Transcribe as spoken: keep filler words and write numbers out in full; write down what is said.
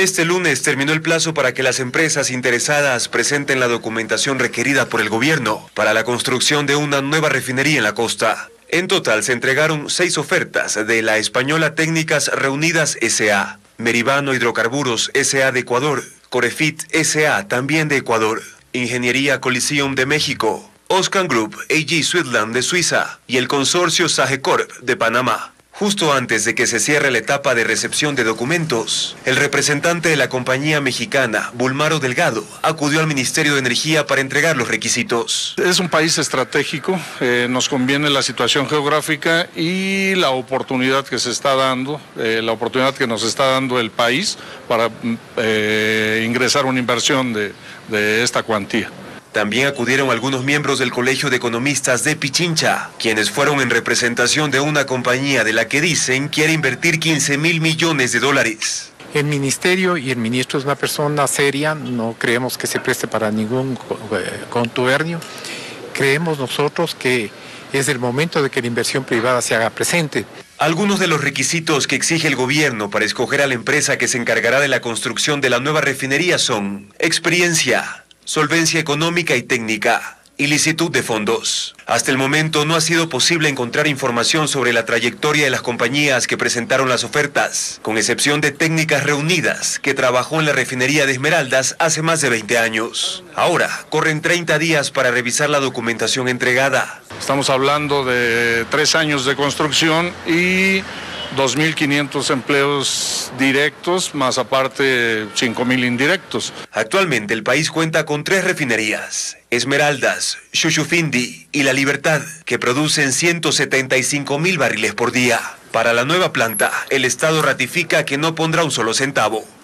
Este lunes terminó el plazo para que las empresas interesadas presenten la documentación requerida por el gobierno para la construcción de una nueva refinería en la costa. En total se entregaron seis ofertas de la española Técnicas Reunidas S A, Meribano Hidrocarburos S A de Ecuador, Corefit S A también de Ecuador, Ingeniería Coliseum de México, Oscan Group A G Switzerland de Suiza y el consorcio Sagecorp de Panamá. Justo antes de que se cierre la etapa de recepción de documentos, el representante de la compañía mexicana, Bulmaro Delgado, acudió al Ministerio de Energía para entregar los requisitos. Es un país estratégico, eh, nos conviene la situación geográfica y la oportunidad que se está dando, eh, la oportunidad que nos está dando el país para eh, ingresar una inversión de, de esta cuantía. También acudieron algunos miembros del Colegio de Economistas de Pichincha, quienes fueron en representación de una compañía de la que dicen quiere invertir quince mil millones de dólares. El ministerio y el ministro es una persona seria, no creemos que se preste para ningún contubernio. Creemos nosotros que es el momento de que la inversión privada se haga presente. Algunos de los requisitos que exige el gobierno para escoger a la empresa que se encargará de la construcción de la nueva refinería son experiencia, solvencia económica y técnica, y licitud de fondos. Hasta el momento no ha sido posible encontrar información sobre la trayectoria de las compañías que presentaron las ofertas, con excepción de Técnicas Reunidas, que trabajó en la refinería de Esmeraldas hace más de veinte años. Ahora, corren treinta días para revisar la documentación entregada. Estamos hablando de tres años de construcción y dos mil quinientos empleos directos, más aparte cinco mil indirectos. Actualmente el país cuenta con tres refinerías, Esmeraldas, Shushufindi y La Libertad, que producen ciento setenta y cinco mil barriles por día. Para la nueva planta, el Estado ratifica que no pondrá un solo centavo.